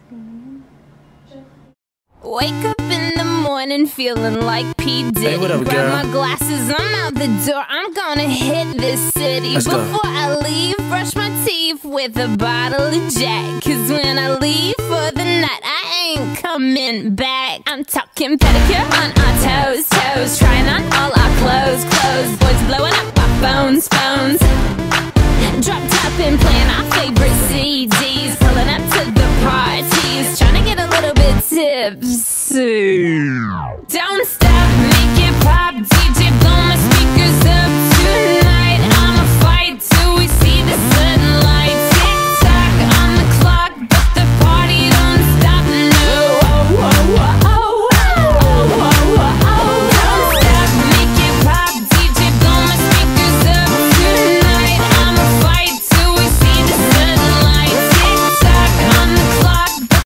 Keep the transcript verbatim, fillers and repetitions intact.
Wake up in the morning feeling like P. Diddy. Hey, what up, Grab girl? my glasses, I'm out the door. I'm gonna hit this city. Let's go. Before I leave, brush my teeth with a bottle of Jack. Cause when I leave for the night, I ain't coming back. I'm talking pedicure on our toes, toes. Trying on all our clothes, clothes. Boys blowing up our phones, phones. Drop top and playing our favorite